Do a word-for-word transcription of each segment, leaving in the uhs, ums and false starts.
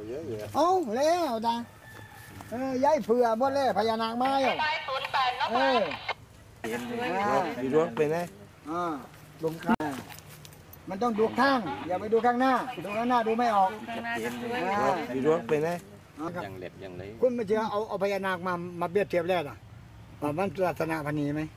เยอะๆเอ้าแล้วดังเออย้ายเผื่อหมดเลยพญานาคมาอยู่เออดูดวงเป็นไงอ่าลงข้างมันต้องดูข้างอย่าไปดูข้างหน้าดูข้างหน้าดูไม่ออกดูดวงเป็นไงยังเล็บยังเลยคุณไม่เชื่อเอาเอาพญานาคมามาเบียดเทียบแล้วอ่ะว่ามันลักษณะพันนี้ไหม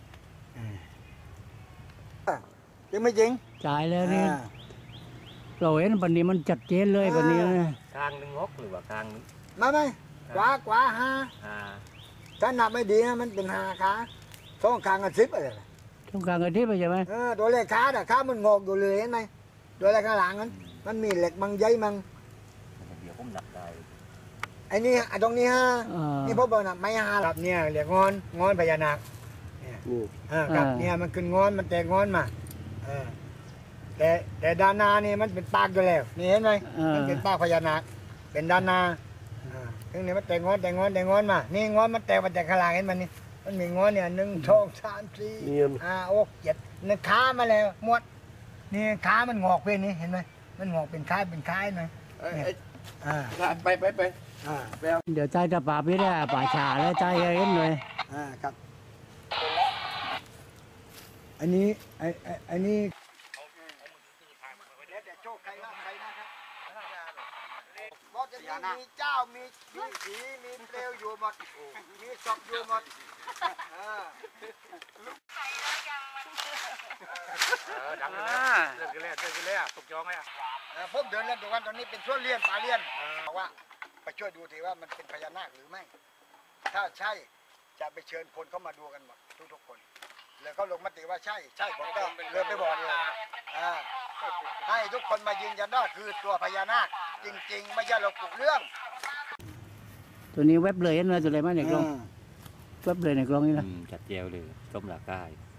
จริงไม่จริงจ่ายแล้วนี่เราเห็นปันนี้มันจัดเจนเลยปันนี้นะกลางหนึ่งงกหรือว่ากลางนึงมาไหมกว่ากว่าห้าถ้านับไม่ดีนะมันเป็นห้าขาสองข้างกันสิบอะไรช่องกลางกันที่ไปใช่ไหมเออตัวเลขขาแต่ขามันงอกอยู่เลยเห็นไหมตัวเลขข้างหลังนั้นมันมีเหล็กมังใยมังเดี๋ยวผมหนักได้ไอ้นี่ไอ้ตรงนี้ฮะนี่พบบอกนะไม่ฮาแบบเนี่ยเรียกงอนงอนพญานาคเนี่ยอ่ากับเนี่ยมันขึ้นงอนมันแตกงอนมาเออแต่แต่ด้านนานี่มันเป็นปากอยู่แล้วนี่เห็นไหมมันเป็นปากพญานาคเป็นด้านนาอ่าตรงนี้มันแตกงอนแตกงอนแตกงอนมานี่งอนมันแตกมาจากข้างหลังเห็นมันนี่มันมีงอนเนี่ยหนึ่งสองสามสี่ห้าหกเจ็ดนี่ขามาแล้วหมดนี่ขามันงอกเป็นนี่เห็นไหมมันงอกเป็นคล้ายเป็นคล้ายหน่อยอ่าไปไปไปเดี๋ยวใจจะป่าพี่ได้ป่าฉาแล้วใจเห็นเลยอ่าครับอันนี้ไอ้อันนี้โชคใครนะใครนะครับเพราะจะมีเจ้ามีมีผีมีเปลวอยู่หมดมีศพอยู่หมดเออดังเลยเลิกกันแล้วเลิกกันแล้วตกจองเลยอ่ะพบเดินเล่นดูวันตอนนี้เป็นช่วงเลี้ยนปลาเลี้ยนบอกว่าไปช่วยดูทีว่ามันเป็นพญานาคหรือไม่ถ้าใช่จะไปเชิญคนเข้ามาดูกันหมดทุกๆคนแล้วก็ลงมติว่าใช่ใช่ผมก็เลยไปบอกเลยให้ทุกคนมายืนยันว่าคือตัวพญานาคจริงๆไม่ใช่เราปลุกเรื่องตัวนี้เว็บเลยเห็นไหมตัวอะไรมาในกล้องเว็บเลยในกล้องนี่นะจัดเจลเลยต้มหลากาย